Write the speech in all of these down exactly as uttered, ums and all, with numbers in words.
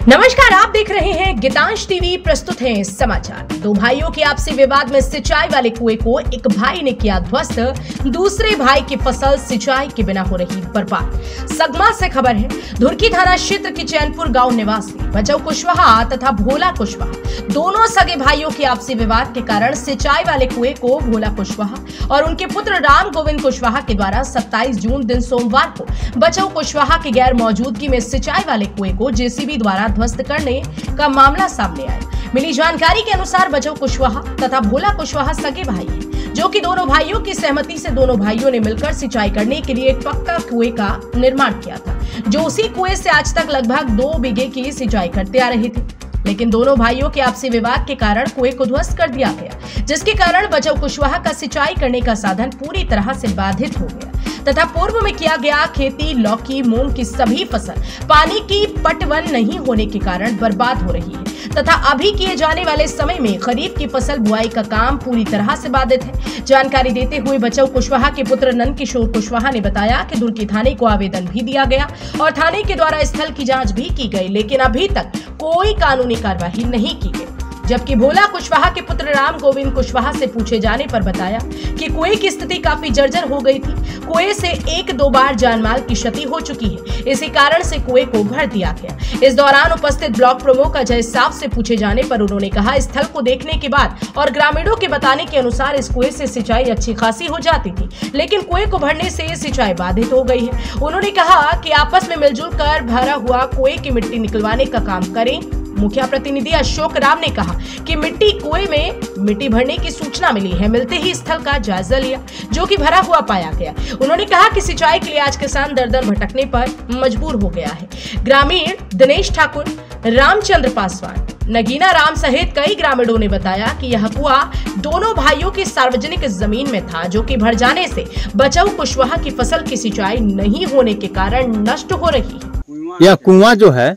नमस्कार, आप देख रहे हैं गीतांश टीवी। प्रस्तुत हैं समाचार। दो भाइयों के आपसी विवाद में सिंचाई वाले कुएं को एक भाई ने किया ध्वस्त, दूसरे भाई की फसल सिंचाई के बिना हो रही बर्बाद। सगमा से खबर है। धुरकी थाना क्षेत्र के चैनपुर गांव निवासी बचऊ कुशवाहा तथा भोला कुशवाहा दोनों सगे भाइयों के आपसी विवाद के कारण सिंचाई वाले कुएं को भोला कुशवाहा और उनके पुत्र राम गोविंद कुशवाहा के द्वारा सत्ताईस जून दिन सोमवार को बचऊ कुशवाहा की गैर मौजूदगी में सिंचाई वाले कुएं को जेसीबी द्वारा ध्वस्त करने का मामला सामने आया। मिली जानकारी के अनुसार बचऊ कुशवाहा तथा भोला कुशवाहा सगे भाई हैं, जो कि दोनों भाइयों की सहमति से दोनों भाइयों ने मिलकर सिंचाई करने के लिए एक पक्का कुएं का निर्माण किया था, जो उसी कुएं से आज तक लगभग दो बीघे की सिंचाई करते आ रहे थे। लेकिन दोनों भाइयों के आपसी विवाद के कारण कुएं को ध्वस्त कर दिया गया, जिसके कारण बचऊ कुशवाहा का सिंचाई करने का साधन पूरी तरह से बाधित हो गया तथा पूर्व में किया गया खेती, लौकी, मूंग की सभी फसल पानी की पटवन नहीं होने के कारण बर्बाद हो रही है तथा अभी किए जाने वाले समय में खरीफ की फसल बुआई का काम पूरी तरह से बाधित है। जानकारी देते हुए बचऊ कुशवाहा के पुत्र नंद किशोर कुशवाहा ने बताया कि धुरकी थाने को आवेदन भी दिया गया और थाने के द्वारा स्थल की जांच भी की गई, लेकिन अभी तक कोई कानूनी कार्रवाई नहीं की गई। जबकि भोला कुशवाहा के पुत्र राम गोविंद कुशवाहा से पूछे जाने पर बताया कि कुएं की स्थिति काफी जर्जर हो गई थी। कुएं से एक दो बार जानमाल की क्षति हो चुकी है, इसी कारण से कुएं को भर दिया गया। इस दौरान उपस्थित ब्लॉक प्रमुख अजय साफ से पूछे जाने पर उन्होंने कहा, स्थल को देखने के बाद और ग्रामीणों के बताने के अनुसार इस कुएं से सिंचाई अच्छी खासी हो जाती थी, लेकिन कुएं को भरने से सिंचाई बाधित हो गई है। उन्होंने कहा कि आपस में मिलजुल कर भरा हुआ कुएं की मिट्टी निकलवाने का काम करें। मुखिया प्रतिनिधि अशोक राम ने कहा कि मिट्टी कुएं में मिट्टी भरने की सूचना मिली है। मिलते ही स्थल का जायजा लिया, जो कि भरा हुआ पाया गया। उन्होंने कहा कि सिंचाई के लिए आज किसान दर दर भटकने पर मजबूर हो गया है। ग्रामीण दिनेश ठाकुर, रामचंद्र पासवान, नगीना राम सहित कई ग्रामीणों ने बताया कि यह कुआं दोनों भाइयों की सार्वजनिक जमीन में था, जो कि भर जाने से बचऊ कुशवाहा की फसल की सिंचाई नहीं होने के कारण नष्ट हो रही है। यह कुआं जो है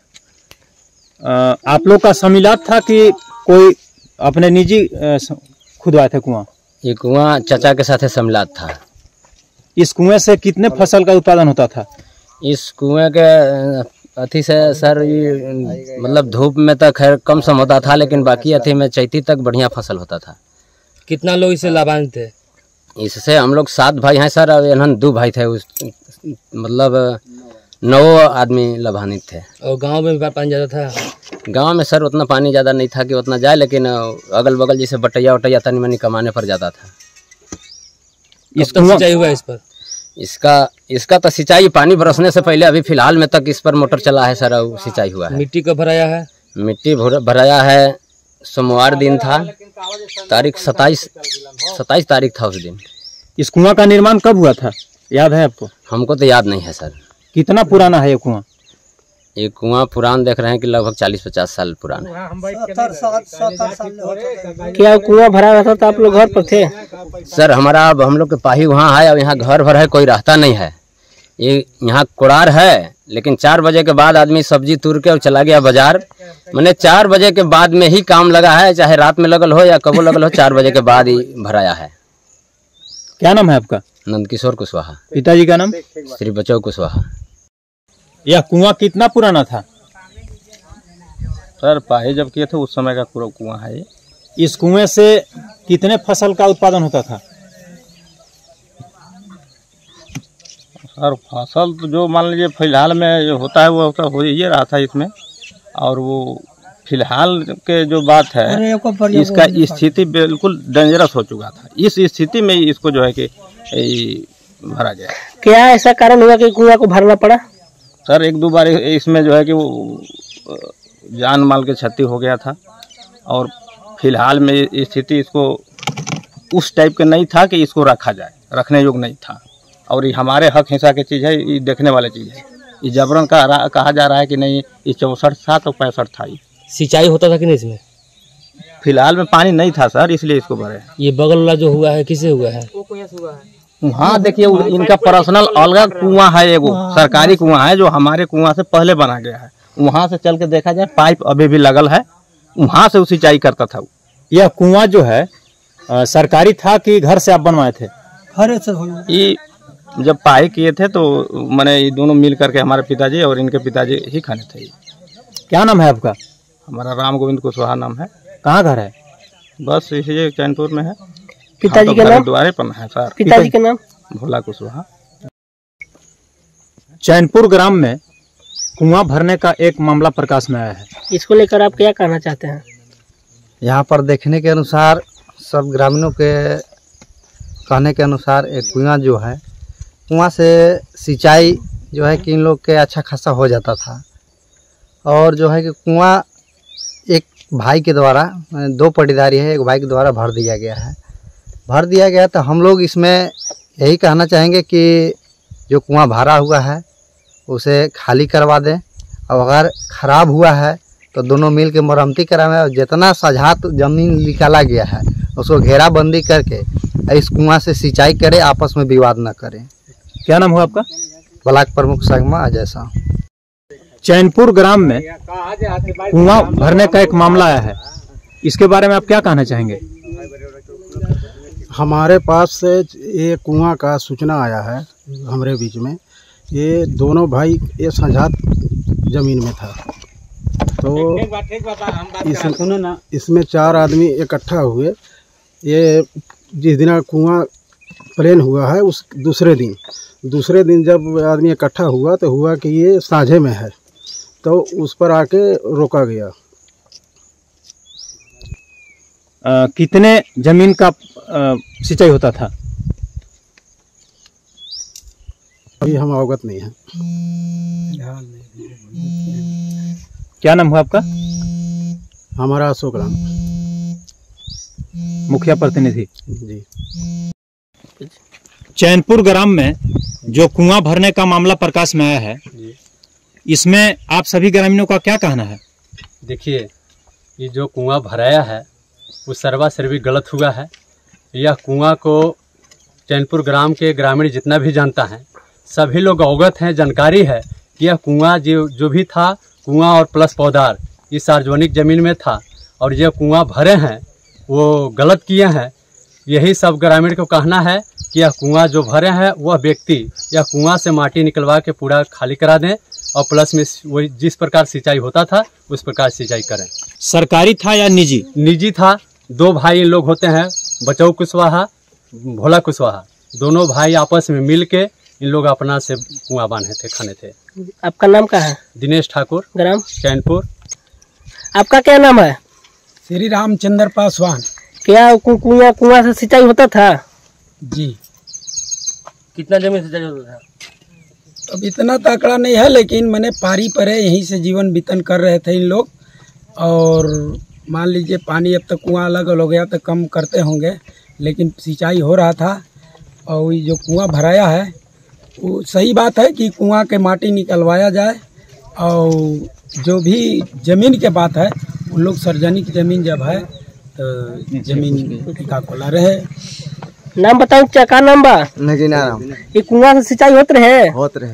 आप लोग का सम्मिलात था कि कोई अपने निजी खुदवाए थे कुआं? ये कुआं चाचा के साथ सम्मिलात था। इस कुएं से कितने फसल का उत्पादन होता था? इस कुएं के अथी से सर ये मतलब धूप में तो खैर कम सम होता था, लेकिन बाकी अथी में चैती तक बढ़िया फसल होता था। कितना लोग इससे लाभान्वित थे? इससे हम लोग सात भाई हैं सर, और इन्होंने दो भाई थे, उस मतलब नौ आदमी लाभान्वित थे। और गांव में भी पानी ज़्यादा था? गांव में सर उतना पानी ज़्यादा नहीं था कि उतना जाए, लेकिन अगल बगल जैसे बटैया वटैया तनी मनी कमाने पर जाता था। इसका सिंचाई हुआ इस पर? इसका इसका तो सिंचाई पानी बरसने से पहले अभी फिलहाल में तक इस पर मोटर चला है सर, सिंचाई हुआ है। मिट्टी कब भराया है? मिट्टी भराया है सोमवार दिन था, तारीख सत्ताईस सत्ताईस तारीख था उस दिन। इस कुआं का निर्माण कब हुआ था, याद है आपको? हमको तो याद नहीं है सर। कितना पुराना है ये कुआं? ये कुआं पुरान देख रहे हैं कि लगभग चालीस पचास साल पुराना है। क्या कुआं भरा रहता था, आप लोग घर पर थे? सर हमारा अब हम लोग के पाही वहाँ है, अब यहाँ घर भर है, कोई रहता नहीं है। ये यहाँ कुड़ार है, लेकिन चार बजे के बाद आदमी सब्जी तोड़ के और चला गया बाजार। मैंने चार बजे के बाद में ही काम लगा है, चाहे रात में लगल हो या कबो लगल हो, चार बजे के बाद ही भराया है। क्या नाम है आपका? नंद किशोर कुशवाहा। पिताजी का नाम? श्री बचऊ कुशवाहा। यह कुआं कितना पुराना था? सर पाही जब किए थे उस समय का पूरा कुआं है ये। इस कुएं से कितने फसल का उत्पादन होता था? सर फसल तो जो मान लीजिए फिलहाल में जो होता है वो तो हो ही रहा था इसमें, और वो फिलहाल के जो बात है इसका स्थिति बिल्कुल डेंजरस हो चुका था। इस स्थिति में इसको जो है कि भरा गया। क्या ऐसा कारण हुआ कि कुआं को भरना पड़ा? सर एक दो बार इसमें जो है कि वो जान माल के क्षति हो गया था, और फिलहाल में स्थिति इसको उस टाइप के नहीं था कि इसको रखा जाए, रखने योग्य नहीं था। और ये हमारे हक हिस्सा की चीज़ है, ये देखने वाली चीज़ है। ये जबरन का कहा जा रहा है कि नहीं, ये चौंसठ था तो पैंसठ था। ये सिंचाई होता था कि नहीं इसमें? फिलहाल में पानी नहीं था सर, इसलिए इसको भरे। ये बगल वाला जो हुआ है किसे हुआ है? हाँ देखिए, इनका पर्सनल अलग कुआं है, एगो सरकारी कुआं है जो हमारे कुआं से पहले बना गया है। वहाँ से चल के देखा जाए, पाइप अभी भी लगल है, वहाँ से सिंचाई करता था। यह कुआं जो है आ, सरकारी था कि घर से आप बनवाए थे? घर से। ये जब पाई किए थे तो मैंने ये दोनों मिल करके, हमारे पिताजी और इनके पिताजी ही खाने थे। क्या नाम है आपका? हमारा राम गोविंद कुशवाहा नाम है। कहाँ घर है? बस इसी चैनपुर में है। पिताजी का नाम? द्वारे पर है सर। पिताजी का नाम? भोला कुशवाहा। चैनपुर ग्राम में कुआं भरने का एक मामला प्रकाश में आया है। इसको लेकर आप क्या कहना चाहते हैं? यहाँ पर देखने के अनुसार सब ग्रामीणों के कहने के अनुसार एक कुआं जो है, कुआं से सिंचाई जो है कि इन लोग के अच्छा खासा हो जाता था। और जो है कि कुआं एक भाई के द्वारा, दो पटीदारी है, एक भाई के द्वारा भर दिया गया है। भर दिया गया तो हम लोग इसमें यही कहना चाहेंगे कि जो कुआं भरा हुआ है उसे खाली करवा दें, और अगर ख़राब हुआ है तो दोनों मिल के मरम्मती कराएं, और जितना सजात ज़मीन निकाला गया है उसको घेराबंदी करके इस कुआं से सिंचाई करें, आपस में विवाद न करें। क्या नाम हुआ आपका? ब्लॉक प्रमुख संगमा अजय साह। चैनपुर ग्राम में कुआं भरने का एक मामला आया है, इसके बारे में आप क्या कहना चाहेंगे? हमारे पास से ये कुआं का सूचना आया है हमारे बीच में। ये दोनों भाई ये संझात जमीन में था, तो इस, इसमें चार आदमी इकट्ठा हुए। ये जिस दिन कुआं प्लेन हुआ है उस दूसरे दिन दूसरे दिन जब आदमी इकट्ठा हुआ तो हुआ कि ये साझे में है, तो उस पर आके रोका गया। आ, कितने जमीन का आ, सिंचाई होता था? अभी हम अवगत नहीं हैं। क्या नाम हुआ आपका? हमारा अशोक राम, मुखिया प्रतिनिधि जी। चैनपुर ग्राम में जो कुआं भरने का मामला प्रकाश में आया है, इसमें आप सभी ग्रामीणों का क्या कहना है? देखिए, ये जो कुआं भराया है वो सर्वासर्वी गलत हुआ है। यह कुआं को चैनपुर ग्राम के ग्रामीण जितना भी जानता है, सभी लोग अवगत हैं, जानकारी है कि यह कुआं जो जो भी था, कुआं और प्लस पौधार ये सार्वजनिक ज़मीन में था, और ये कुआं भरे हैं वो गलत किए हैं। यही सब ग्रामीण को कहना है कि यह कुआं जो भरे हैं वह व्यक्ति यह कुआं से माटी निकलवा के पूरा खाली करा दें, और प्लस में वही जिस प्रकार सिंचाई होता था उस प्रकार सिंचाई करें। सरकारी था या निजी? निजी था। दो भाई लोग होते हैं, बचाऊ कुशवाहा, भोला कुशवाहा, दोनों भाई आपस में मिल के इन लोग अपना से कुआं बांधे थे, खाने थे। आपका नाम क्या है? दिनेश ठाकुर, ग्राम चैनपुर। आपका क्या नाम है? श्री रामचंद्र पासवान। क्या कुआं कुआं से सिंचाई होता था? जी। कितना जमीन सिंचाई होता था? अब इतना तो आंकड़ा नहीं है, लेकिन मैंने पारी पर है, यहीं से जीवन बीतन कर रहे थे इन लोग। और मान लीजिए पानी अब तक कुआं अलग हो गया तो कम करते होंगे, लेकिन सिंचाई हो रहा था। और ये जो कुआं भराया है वो सही बात है कि कुआं के माटी निकलवाया जाए, और जो भी ज़मीन के बात है उन लोग सार्वजनिक ज़मीन जब है तो ज़मीन का खोला रहे। नाम बताओ, क्या नाम बा? नगीना राम। ये कुआं से सिंचाई होत रहे? होत रहे।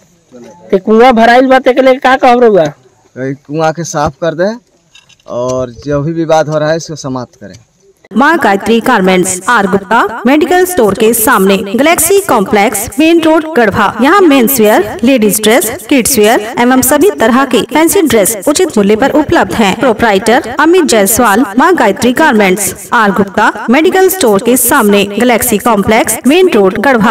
ते कुआं भराइल बात के लिए का कहब रहुआ? कुआं के साफ कर दे, और जो भी विवाद हो रहा है इसको समाप्त करें। माँ Gayatri garments, R Gupta medical store के सामने, galaxy complex, main road, Garhwa. यहाँ men's wear, ladies dress, kids wear एवं सभी तरह के फैंसी ड्रेस उचित मूल्य पर उपलब्ध हैं। प्रोप्राइटर अमित जायसवाल, माँ Gayatri garments, R Gupta medical store के सामने, galaxy complex, main road, Garhwa.